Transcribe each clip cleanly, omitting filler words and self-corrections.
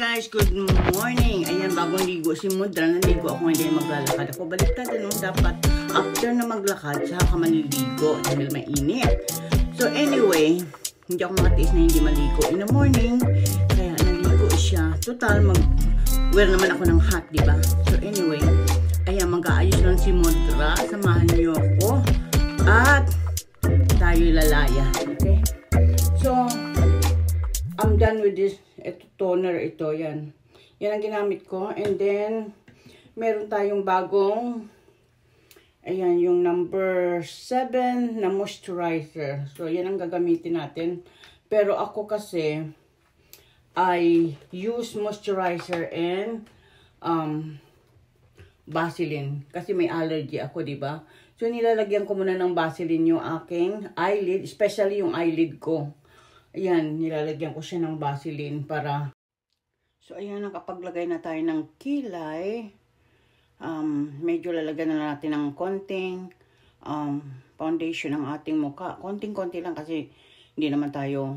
guys, good morning. Ayan, bagong ligo si Mudra. Naligo ako, hindi maglalakad ako. Baliktad, ano, dapat after na maglakad, saka maliligo dahil mainit. So anyway, hindi ako makatiis na hindi maligo in the morning. Kaya naligo siya. Total, mag-wear naman ako ng hat, diba? So anyway, ayan, mag-aayos lang si Mudra. Samahan niyo ako. At tayo lalaya. Okay? So, I'm done with this. Ito, toner ito, yan. Yan ang ginamit ko. And then, meron tayong bagong, ayan, yung number 7 na moisturizer. So, yan ang gagamitin natin. Pero ako kasi, I use moisturizer and Vaseline. Kasi may allergy ako, diba? So, nilalagyan ko muna ng Vaseline yung aking eyelid, especially yung eyelid ko. Ayan, nilalagyan ko siya ng Vaseline para... So, ayan, nakapaglagay na tayo ng kilay. Medyo lalagyan na natin ng konting foundation ng ating mukha. Konting-konti lang kasi hindi naman tayo...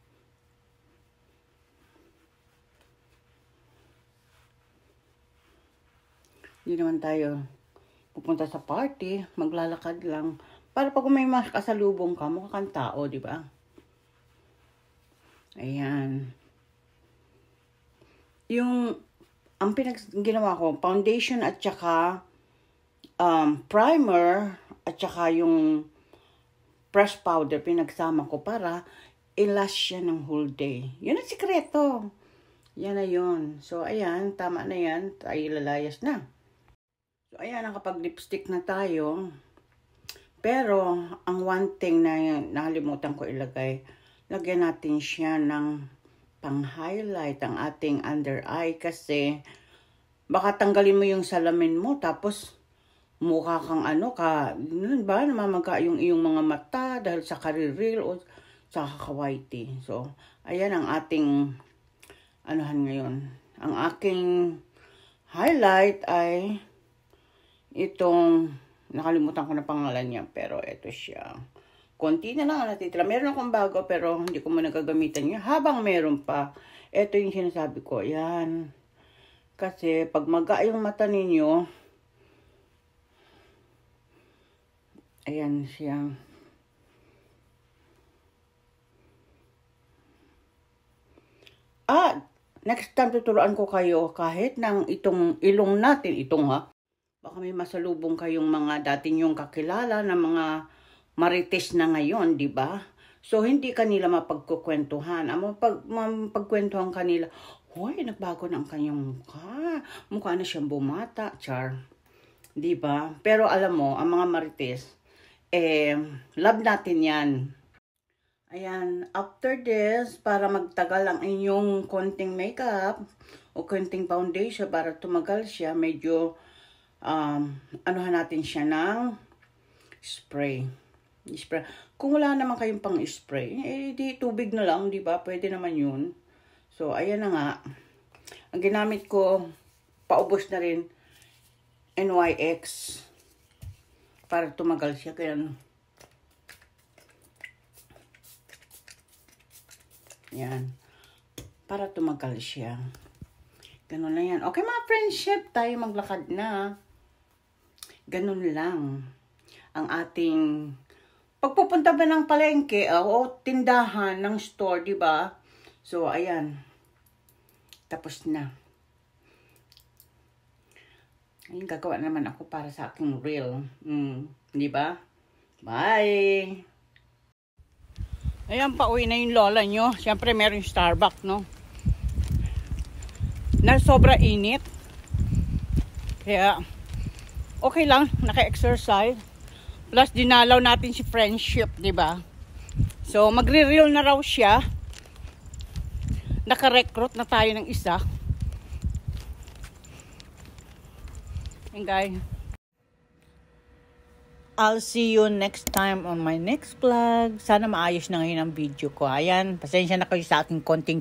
Hindi naman tayo pupunta sa party. Maglalakad lang. Para pag may makasalubong ka, mukha kang tao, di ba? Ayan. Ang ginawa ko, foundation at saka primer at saka yung press powder, pinagsama ko para i-last siya ng whole day. Yun ang sikreto. Yan na yun. So, ayan, tama na yan. Tayo lalayas na. So, ayan, nakapag-lipstick na tayo. Pero, ang one thing na nakalimutan ko ilagay, lagyan natin siya ng pang-highlight ang ating under eye kasi baka tanggalin mo yung salamin mo tapos mukha kang ano ka, ba, namamaga yung iyong mga mata dahil sa kariril o sa kakawaiti. So, ayan ang ating anuhan ngayon. Ang aking highlight ay itong, nakalimutan ko na pangalan niya pero ito siya. Konti na lang ang natitira. Meron akong bago pero hindi ko muna gagamitan niya. Habang meron pa, ito yung sinasabi ko. Yan. Kasi pag maga yung mata ninyo, ayan siya. Next time tuturuan ko kayo kahit ng itong ilong natin. Itong baka may masalubong kayong mga dati nyong kakilala na mga marites na ngayon, di ba? So, hindi kanila mapagkukwentuhan. Mapagkwentuhan kanila, hoy, nagbago na ang kanyang mukha. Mukha na siyang bumata, char. Di ba? Pero alam mo, ang mga marites, love natin yan. Ayan, after this, para magtagal ang inyong konting makeup o konting foundation para tumagal siya, medyo, anuhan natin siya ng spray. Kung wala naman kayong pang-spray, di tubig na lang, di ba? Pwede naman yun. So, ayan na nga. Ang ginamit ko, paubos na rin, NYX. Para tumagal siya. Kaya, yan. Para tumagal siya. Ganun na yan. Okay, mga friendship, tayo maglakad na. Ganun lang. Ang ating... Pagpupunta ba ng palengke o tindahan ng store, di ba? So, ayan. Tapos na. Ayun, gagawa naman ako para sa aking reel. Di ba? Bye! Ayan, pauwi na yung lola nyo. Siyempre, meron yung Starbucks, no? Na sobra init. Kaya, okay lang. Naka-exercise. Plus, dinalaw natin si friendship, di ba? So, magre-reel na raw siya. Naka-recruit na tayo ng isa. And guys, I'll see you next time on my next vlog. Sana maayos na ngayon ang video ko. Ayan, pasensya na kayo sa aking konting